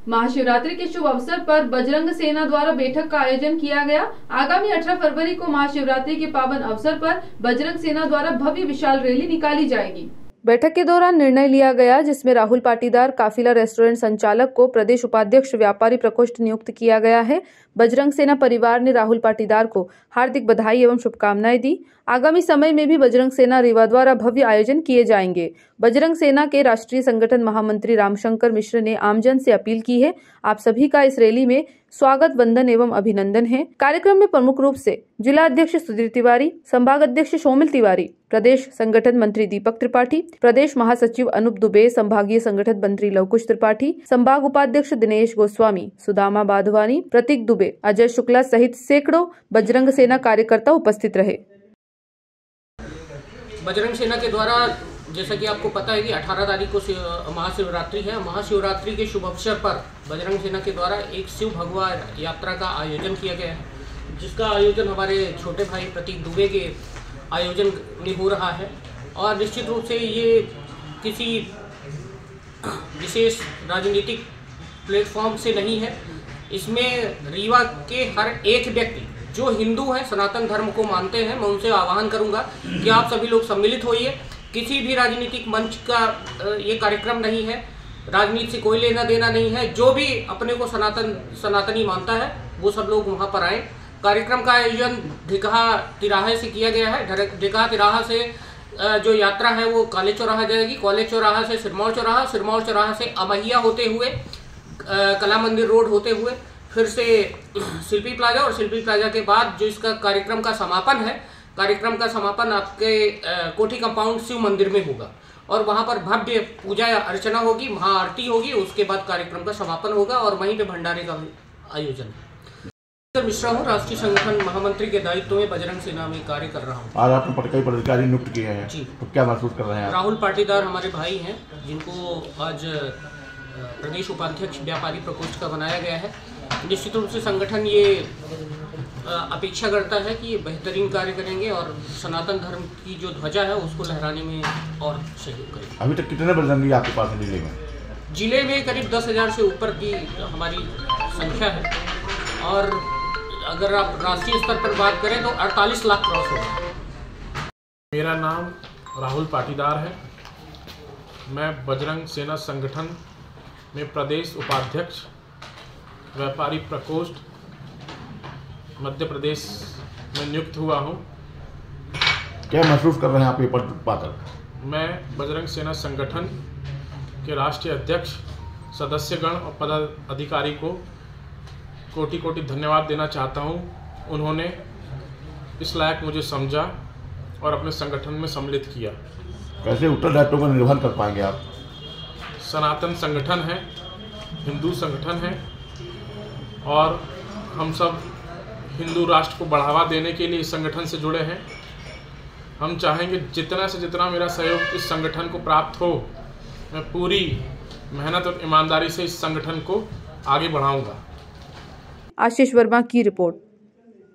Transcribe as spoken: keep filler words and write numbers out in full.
महाशिवरात्रि के शुभ अवसर पर बजरंग सेना द्वारा बैठक का आयोजन किया गया। आगामी अठारह फरवरी को महाशिवरात्रि के पावन अवसर पर बजरंग सेना द्वारा भव्य विशाल रैली निकाली जाएगी। बैठक के दौरान निर्णय लिया गया जिसमें राहुल पाटीदार काफिला रेस्टोरेंट संचालक को प्रदेश उपाध्यक्ष व्यापारी प्रकोष्ठ नियुक्त किया गया है। बजरंग सेना परिवार ने राहुल पाटीदार को हार्दिक बधाई एवं शुभकामनाएं दी। आगामी समय में भी बजरंग सेना रीवा द्वारा भव्य आयोजन किए जाएंगे। बजरंग सेना के राष्ट्रीय संगठन महामंत्री रामशंकर मिश्र ने आमजन से अपील की है, आप सभी का इस रैली में स्वागत, वंदन एवं अभिनंदन है। कार्यक्रम में प्रमुख रूप से जिला अध्यक्ष सुधीर तिवारी, संभाग अध्यक्ष शोमिल तिवारी, प्रदेश संगठन मंत्री दीपक त्रिपाठी, प्रदेश महासचिव अनूप दुबे, संभागीय संगठन मंत्री लवकुश त्रिपाठी, संभाग उपाध्यक्ष दिनेश गोस्वामी, सुदामा बाधवानी, प्रतीक दुबे, अजय शुक्ला सहित सैकड़ों बजरंग सेना कार्यकर्ता उपस्थित रहे। बजरंग सेना के द्वारा जैसा कि आपको पता है कि अठारह तारीख को महाशिवरात्रि है। महाशिवरात्रि के शुभ अवसर पर बजरंग सेना के द्वारा एक शिव भगवा यात्रा का आयोजन किया गया है, जिसका आयोजन हमारे छोटे भाई प्रतीक दुबे के आयोजन में हो रहा है। और निश्चित रूप से ये किसी विशेष राजनीतिक प्लेटफॉर्म से नहीं है। इसमें रीवा के हर एक व्यक्ति जो हिंदू है, सनातन धर्म को मानते हैं, मैं उनसे आह्वान करूंगा कि आप सभी लोग सम्मिलित होइए। किसी भी राजनीतिक मंच का ये कार्यक्रम नहीं है, राजनीति से कोई लेना देना नहीं है। जो भी अपने को सनातन सनातनी मानता है वो सब लोग वहां पर आए। कार्यक्रम का आयोजन ढिकहा तिराहे से किया गया है। ढिकहा तिराहा से जो यात्रा है वो कॉलेज चौराहा जाएगी, कॉलेज चौराहा से सिरमौर चौराहा, सिरमौर चौराहा से अमहिया होते हुए कला मंदिर रोड होते हुए फिर से शिल्पी प्लाजा, और शिल्पी प्लाजा के बाद जो इसका कार्यक्रम का समापन है, कार्यक्रम का समापन आपके कोठी कंपाउंड शिव मंदिर में होगा और वहां पर भव्य पूजा अर्चना होगी, महाआरती होगी। उसके बाद कार्यक्रम का समापन होगा और वहीं पे भंडारे का आयोजन। मिश्रा हूँ, राष्ट्रीय संगठन महामंत्री के दायित्व में बजरंग सेना में कार्य कर रहा हूँ। आज आपने पटकाई पदाधिकारी नियुक्त किए हैं जी, तो क्या महसूस कर रहे हैं? राहुल पाटीदार हमारे भाई हैं, जिनको आज प्रदेश उपाध्यक्ष व्यापारी प्रकोष्ठ का बनाया गया है। निश्चित रूप से संगठन ये अपेक्षा करता है कि ये बेहतरीन कार्य करेंगे और सनातन धर्म की जो ध्वजा है उसको लहराने में और सहयोग करेंगे। अभी तक कितने बजरंगी आपके पास है जिले में? जिले में करीब दस हजार से ऊपर की हमारी संख्या है और अगर आप राष्ट्रीय स्तर पर बात करें तो अड़तालीस लाख क्रॉस होगा। मेरा नाम राहुल पाटीदार है। मैं बजरंग सेना संगठन में प्रदेश उपाध्यक्ष व्यापारी प्रकोष्ठ मध्य प्रदेश में नियुक्त हुआ हूँ। क्या महसूस कर रहे हैं आप ये पद पाकर? मैं बजरंग सेना संगठन के राष्ट्रीय अध्यक्ष, सदस्यगण और पदाधिकारी को कोटि कोटि धन्यवाद देना चाहता हूँ। उन्होंने इस लायक मुझे समझा और अपने संगठन में सम्मिलित किया। कैसे उत्तरदायित्व को निर्वहन कर पाएंगे आप? सनातन संगठन है, हिंदू संगठन है और हम सब हिंदू राष्ट्र को बढ़ावा देने के लिए इस संगठन से जुड़े हैं। हम चाहेंगे जितना से जितना मेरा सहयोग इस संगठन को प्राप्त हो, मैं पूरी मेहनत और ईमानदारी से इस संगठन को आगे बढ़ाऊंगा। आशीष वर्मा की रिपोर्ट।